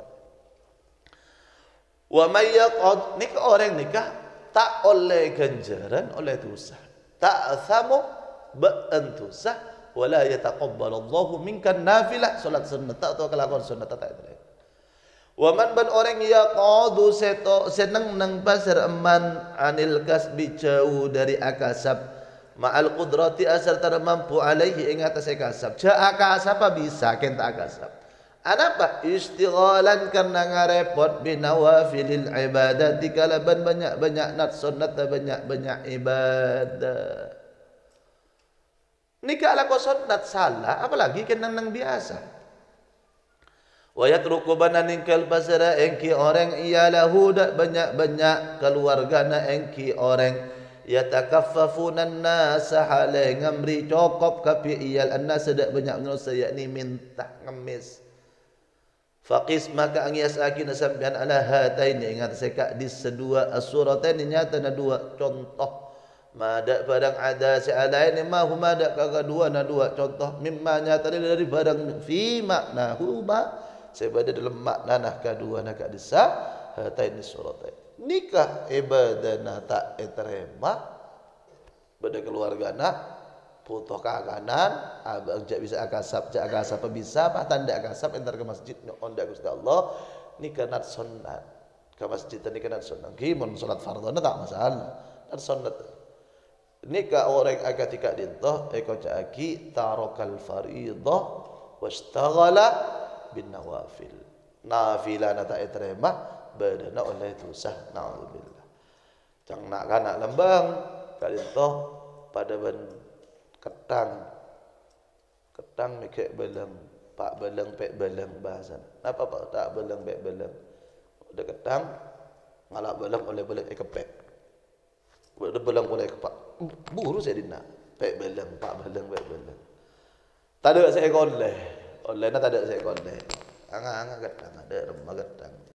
Wa may yaqad nikah orang nikah tak oleh ganjaran oleh dosa tak thamu ba'antusa wala yataqabbalu Allahu minkan nafilah salat sunnah atau kelakuan sunnah tak ada wa man ban orang yaqadu senang nang pasar eman anil kasbi jauh dari akasab ma'al qudrati asal tar mampu alaihi ing atas kasab ja akasab bisa kenta akasab Anapa istighalan karena ngarepot binawafilil ibadati kalaban banyak-banyak nat sunnat banyak-banyak ibadah. Nikah ala ko sunnat salah apalagi kena nang biasa. Wa yatruku bananin kal basara engki orang ialahu dak banyak-banyak keluargana engki orang yatakaffafuna an-nas halai ngamri cokop kapi iyal an-nas sedak banyak manusia yakni minta ngemis. Faqis maka angias akin sampean ala hataini ingat sekak di sedua as-suratain nyata na dua contoh. Mada barang ada sealain ma huma ada kaga dua na dua contoh mimma nyata dari barang fi makna huma sebada dalam makna nah kedua nak disa hataini suratain. Nikah ibadana tak terima pada keluarga nak putuh kakanan abang jak bisa akasap bisa apa tanda akasap entar ke masjid onda Gusti Allah nikah nat sunnat ke masjid nikah nat sunnat kimun salat fardhu tak masalah nat sunnat nikah orang ketika dintoh eko caki tarakal fariidah washtaghala bin nawafil nafilana tak terima badana oleh itu sah naudzubillah cang nak kana lembang kalintoh pada ben ketang mikek belang pak belang pek belang bahasan apa pak tak belang pek belang udah ketang ngalak belang oleh belang kepek udah belang oleh kepak buru saya dina pek belang pak belang pek belang tak ada saya oleh na tak ada saya oleh anga ketang ada remah ketang